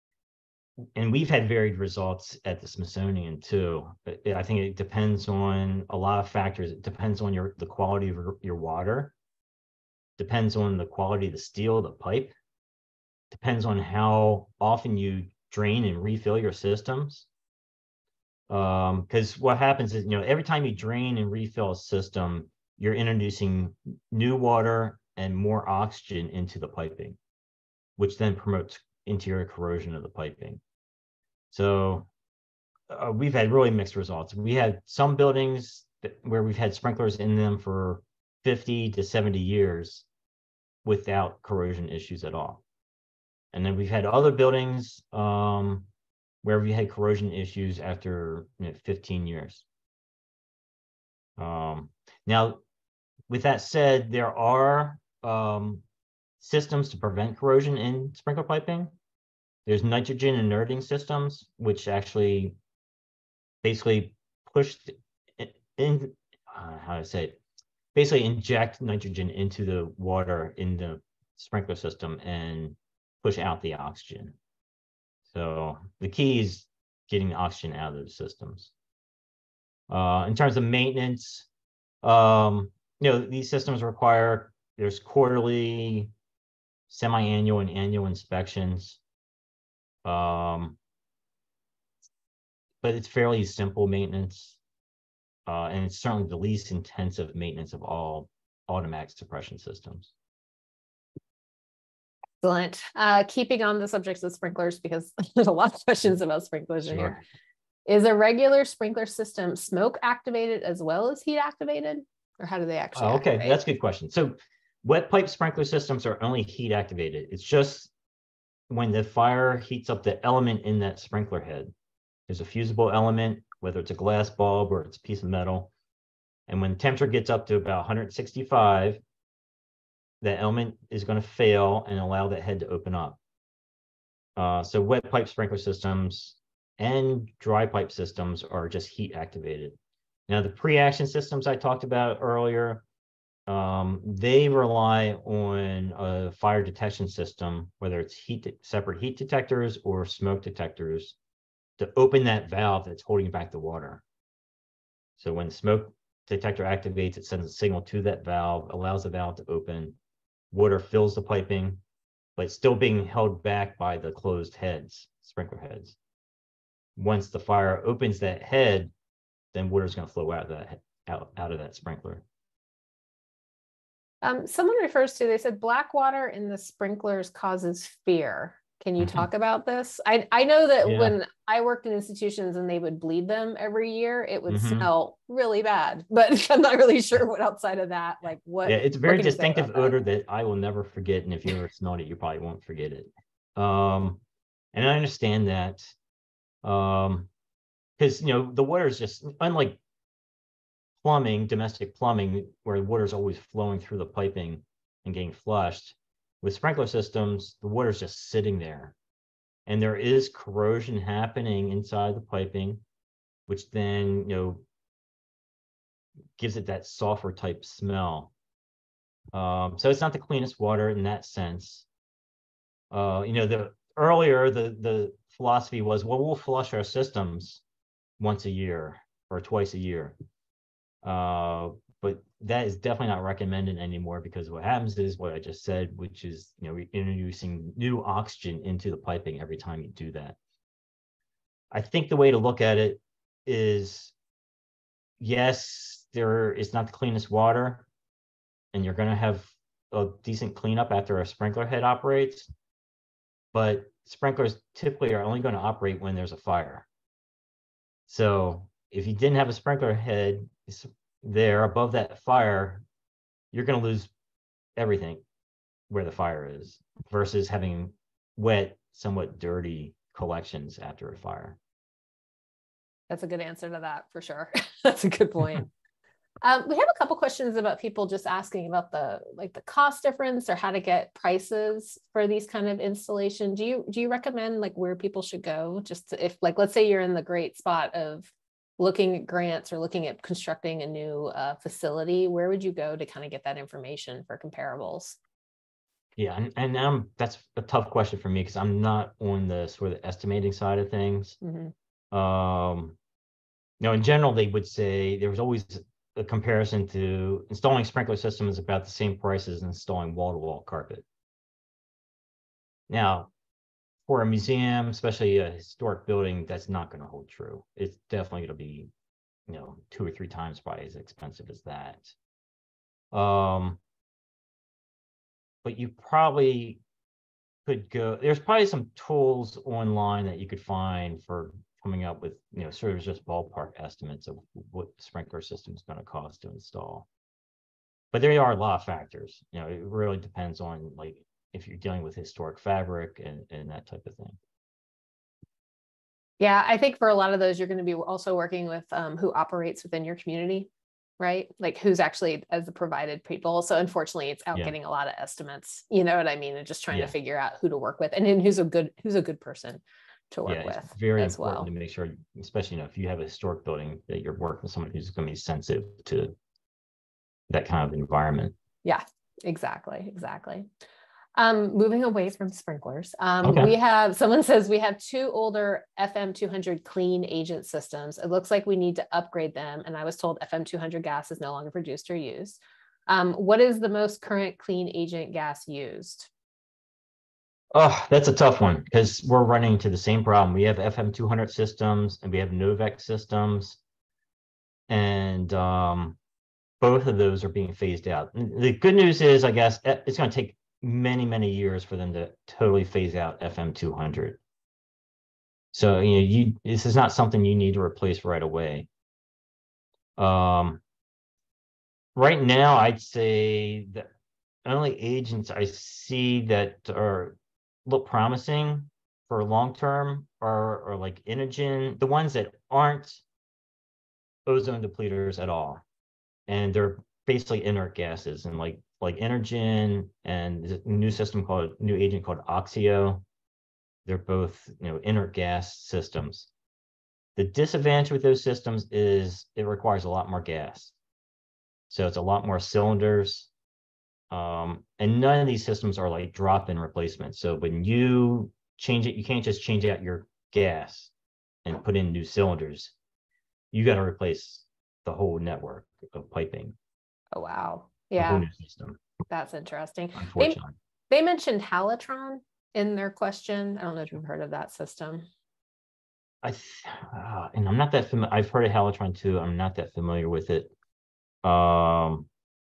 S2: and we've had varied results at the Smithsonian too. But I think it depends on a lot of factors. It depends on your the quality of your, your water, depends on the quality of the steel, the pipe, depends on how often you drain and refill your systems. Um, because what happens is, you know, every time you drain and refill a system, you're introducing new water and more oxygen into the piping, which then promotes interior corrosion of the piping. So uh, we've had really mixed results. We had some buildings that, where we've had sprinklers in them for fifty to seventy years without corrosion issues at all. And then we've had other buildings um, where we had corrosion issues after, you know, fifteen years. Um, now, with that said, there are um, systems to prevent corrosion in sprinkler piping. There's nitrogen inerting systems, which actually basically push in, uh, how to say it, basically inject nitrogen into the water in the sprinkler system and push out the oxygen. So the key is getting the oxygen out of the systems. Uh, in terms of maintenance, um, you know, these systems require, there's quarterly, semi-annual, and annual inspections. Um, but it's fairly simple maintenance. Uh, and it's certainly the least intensive maintenance of all automatic suppression systems.
S1: Excellent. Uh, keeping on the subject of sprinklers, because there's a lot of questions about sprinklers in
S2: Sure.
S1: here. Is a regular sprinkler system smoke activated as well as heat activated? Or how do they actually
S2: Oh, okay,
S1: activate?
S2: that's a good question. So wet pipe sprinkler systems are only heat activated. It's just when the fire heats up the element in that sprinkler head. There's a fusible element, whether it's a glass bulb or it's a piece of metal. And when temperature gets up to about one hundred sixty-five, that element is going to fail and allow that head to open up. Uh, so wet pipe sprinkler systems and dry pipe systems are just heat activated. Now, the pre-action systems I talked about earlier, um, they rely on a fire detection system, whether it's heat separate heat detectors or smoke detectors, to open that valve that's holding back the water. So when the smoke detector activates, it sends a signal to that valve, allows the valve to open, water fills the piping, but it's still being held back by the closed heads, sprinkler heads. Once the fire opens that head, then water is going to flow out of that out, out of that sprinkler.
S1: Um, someone refers to, they said black water in the sprinklers causes fear. Can you talk about this? I, I know that
S2: Yeah.
S1: when I worked in institutions and they would bleed them every year, it would
S2: Mm-hmm.
S1: smell really bad, but I'm not really sure what outside of that, like what.
S2: Yeah, it's a very
S1: what
S2: distinctive
S1: that?
S2: odor that I will never forget. And if you ever smelled it, you probably won't forget it. Um, and I understand that. Um, because, you know, the water is just, unlike plumbing, domestic plumbing, where the water is always flowing through the piping and getting flushed. With sprinkler systems, the water is just sitting there. And there is corrosion happening inside the piping, which then, you know, gives it that sulfur type smell. Um, so it's not the cleanest water in that sense. Uh, you know, the earlier the the philosophy was, well, we'll flush our systems once a year or twice a year. Uh, but that is definitely not recommended anymore, because what happens is what I just said, which is, you know, introducing new oxygen into the piping every time you do that. I think the way to look at it is, yes, there is not the cleanest water, and you're going to have a decent cleanup after a sprinkler head operates, but sprinklers typically are only going to operate when there's a fire. So if you didn't have a sprinkler head there above that fire, you're going to lose everything where the fire is, versus having wet, somewhat dirty collections after a fire.
S1: That's a good answer to that, for sure. That's a good point. Um, we have a couple questions about people just asking about the like the cost difference or how to get prices for these kind of installation. Do you do you recommend like where people should go, just to, if like let's say you're in the great spot of looking at grants or looking at constructing a new uh, facility, where would you go to kind of get that information for comparables?
S2: Yeah, and, and um, that's a tough question for me, because I'm not on the sort of estimating side of things. Mm-hmm. Um, now, in general, they would say there was always a comparison to installing sprinkler systems about the same price as installing wall-to-wall carpet. Now, for a museum, especially a historic building, that's not going to hold true. It's definitely going to be, you know, two or three times probably as expensive as that. Um, but you probably could go, there's probably some tools online that you could find for coming up with, you know, sort of just ballpark estimates of what the sprinkler system is going to cost to install. But there are a lot of factors. You know, it really depends on, like, if you're dealing with historic fabric and, and that type of thing.
S1: Yeah, I think for a lot of those, you're going to be also working with um, who operates within your community, right? Like who's actually as the provided people. So unfortunately, it's out yeah. getting a lot of estimates. You know what I mean? And just trying yeah. to figure out who to work with, and then who's a good who's a good person to work yeah, with.
S2: It's very
S1: as
S2: important
S1: well.
S2: to make sure, especially, you know, if you have a historic building, that you're working with someone who's going to be sensitive to that kind of environment.
S1: Yeah, exactly, exactly. Um, moving away from sprinklers, um,
S2: okay.
S1: we have, someone says we have two older F M two hundred clean agent systems. It looks like we need to upgrade them. And I was told F M two hundred gas is no longer produced or used. Um, what is the most current clean agent gas used?
S2: Oh, that's a tough one, because we're running into the same problem. We have F M two hundred systems and we have Novec systems. And um, both of those are being phased out. The good news is, I guess, it's going to take many, many years for them to totally phase out F M two hundred. So, you know, you this is not something you need to replace right away. Um, right now, I'd say the only agents I see that are look promising for long term are, are like Inogen, the ones that aren't ozone depleters at all, and they're basically inert gases, and like like Inogen and a new system called new agent called Oxio. They're both, you know, inert gas systems. The disadvantage with those systems is it requires a lot more gas. So it's a lot more cylinders. Um, and none of these systems are like drop-in replacements. So when you change it, you can't just change out your gas and put in new cylinders. You got to replace the whole network of piping.
S1: Oh, wow. Yeah.
S2: The whole new system.
S1: That's interesting.
S2: Unfortunately.
S1: They, they mentioned Halitron in their question. I don't know if you've heard of that system.
S2: I uh, and I'm not that familiar. I've heard of Halitron too. I'm not that familiar with it. Um,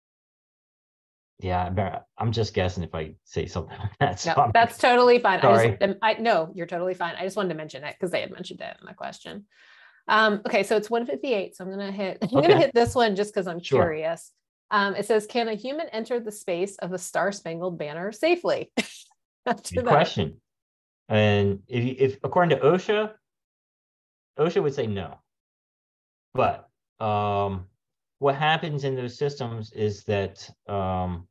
S2: yeah, I'm just guessing if I say something like that. So
S1: no, that's totally fine.
S2: Sorry.
S1: I just, I no, you're totally fine. I just wanted to mention it because they had mentioned it in the question. Um, okay, so it's one fifty-eight. So I'm gonna hit. I'm okay. gonna hit this one just because I'm sure. curious. Um, it says, "Can a human enter the space of a Star-Spangled Banner safely?"
S2: Good question. And if, if according to OSHA, OSHA would say no. But um, what happens in those systems is that um,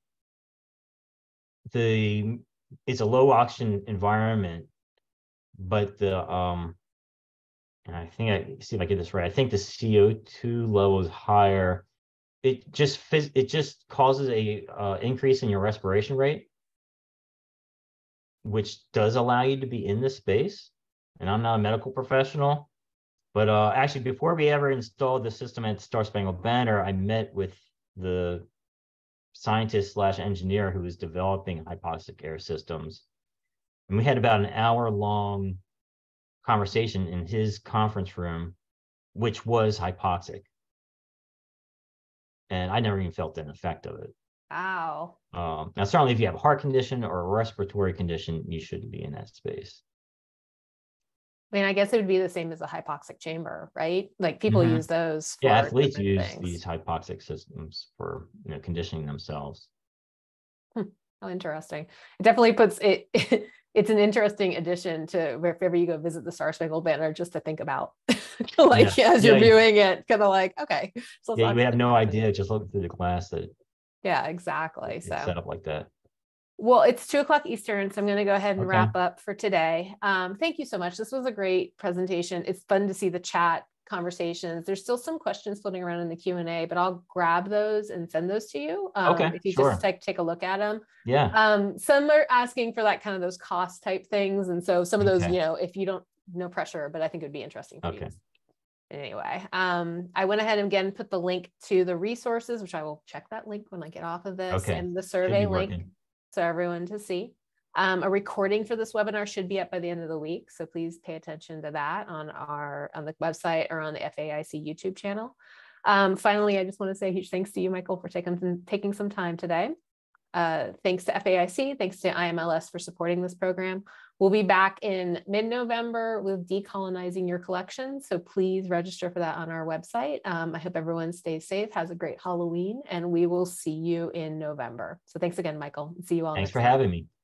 S2: the it's a low oxygen environment, but the um, and I think I see if I get this right. I think the C O two level is higher, it just phys- it just causes a uh, increase in your respiration rate, which does allow you to be in this space. And I'm not a medical professional, but uh, actually, before we ever installed the system at Star Spangled Banner, I met with the scientist slash engineer who was developing hypoxic air systems. And we had about an hour long conversation in his conference room, which was hypoxic. And I never even felt an effect of it.
S1: Wow.
S2: Um, now, certainly if you have a heart condition or a respiratory condition, you shouldn't be in that space.
S1: I mean, I guess it would be the same as a hypoxic chamber, right? Like people
S2: mm-hmm.
S1: use those for
S2: yeah, athletes
S1: different
S2: use
S1: things.
S2: these hypoxic systems for, you know, conditioning themselves.
S1: Hmm. How interesting. It definitely puts it, it's an interesting addition to wherever you go visit the Star Spangled Banner, just to think about like
S2: yeah.
S1: as
S2: yeah,
S1: you're viewing it, kind of like, okay. So
S2: yeah, you have no idea just looking through the glass that
S1: yeah, exactly.
S2: it's
S1: so
S2: set up like that.
S1: Well, it's two o'clock Eastern, so I'm going to go ahead and
S2: okay.
S1: wrap up for today. Um, thank you so much. This was a great presentation. It's fun to see the chat conversations. There's still some questions floating around in the Q and A, but I'll grab those and send those to you. Um,
S2: okay,
S1: if you
S2: sure.
S1: just take, take a look at them.
S2: Yeah.
S1: Um, some are asking for like kind of those cost type things. And so some of those,
S2: okay.
S1: you know, if you don't, no pressure, but I think it would be interesting for
S2: okay.
S1: you. Anyway, um, I went ahead and again put the link to the resources, which I will check that link when I get off of this,
S2: okay.
S1: and the survey link.
S2: Working.
S1: So everyone to see. Um, a recording for this webinar should be up by the end of the week. So please pay attention to that on our on the website or on the F A I C YouTube channel. Um, finally, I just want to say a huge thanks to you, Michael, for taking, taking some time today. Uh, thanks to F A I C, thanks to I M L S for supporting this program. We'll be back in mid-November with Decolonizing Your Collection. So please register for that on our website. Um, I hope everyone stays safe, has a great Halloween, and we will see you in November. So thanks again, Michael. See you all
S2: Thanks
S1: next
S2: for
S1: time.
S2: having me.